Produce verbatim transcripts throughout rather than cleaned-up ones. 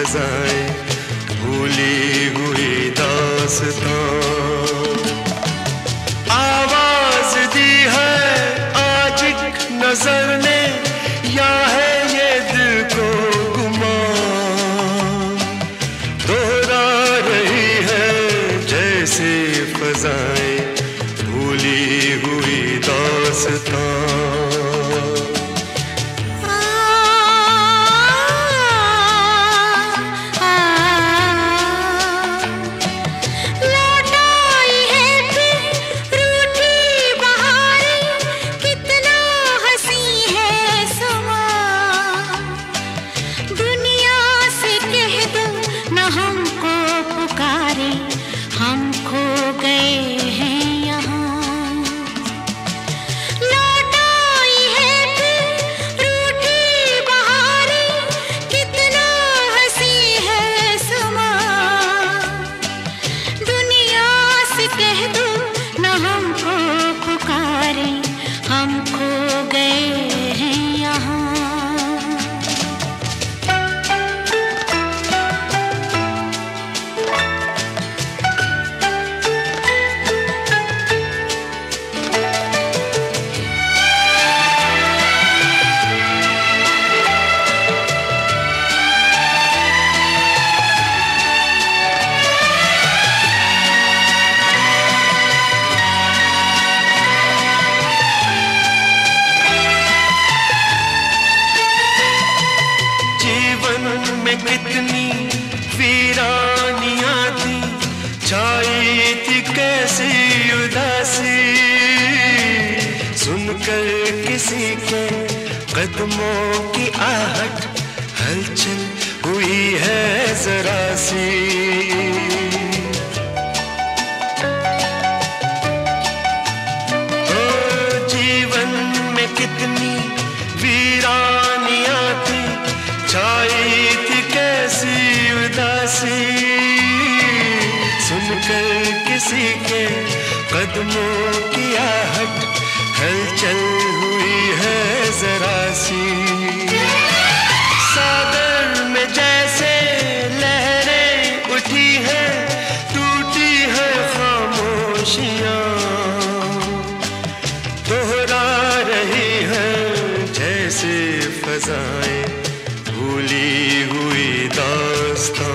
फजाएं, भूली हुई दास्तां। आवाज दी है आज एक नजर ने, या है ये दिल को गुमान, दोहरा रही है जैसे फजाएं, भूली हुई दास्तां। कितनी वीरानियां थी, छाई थी कैसी उदासी, सुनकर किसी के कदमों की आहट, हलचल हुई है जरा सी। ओ जीवन में कितनी वीरानियां थी, छाई कैसी उदासी, सुनकर किसी के कदमों की आहट, हलचल हुई है जरा सी। सागर में जैसे लहरें उठी हैं, टूटी है खामोशियां, दोहरा रही है जैसे फजाएं, भूली हुई दास्तां।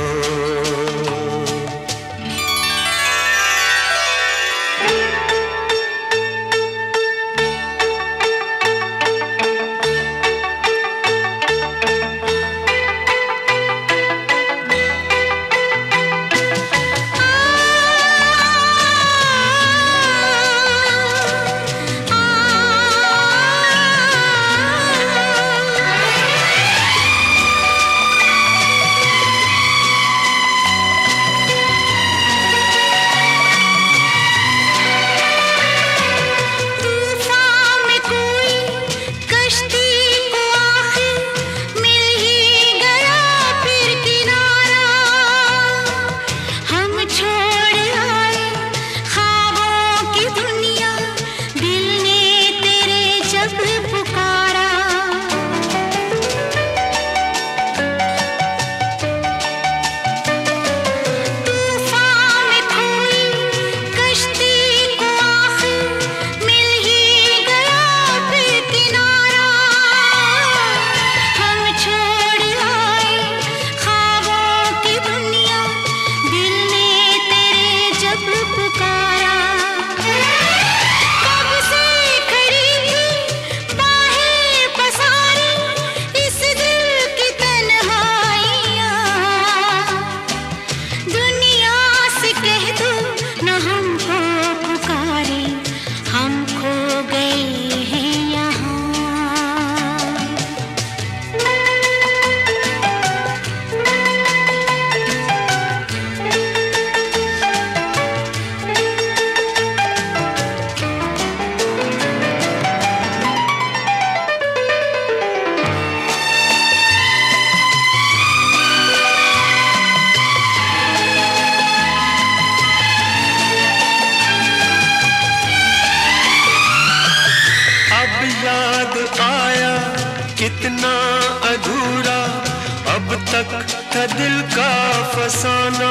कितना अधूरा अब तक था था दिल का फसाना।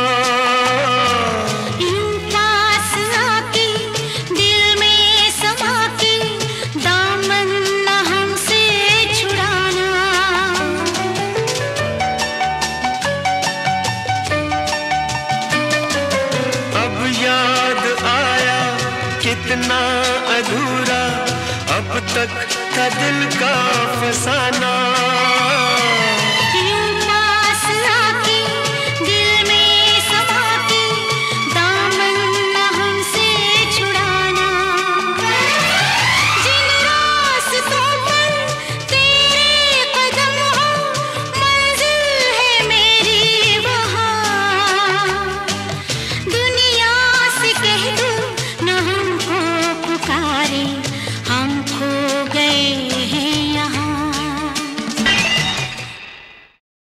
यूं पास आके दिल में समा के दामन न हमसे छुड़ाना। अब याद आया कितना अधूरा अब तक था दिल का फसाना।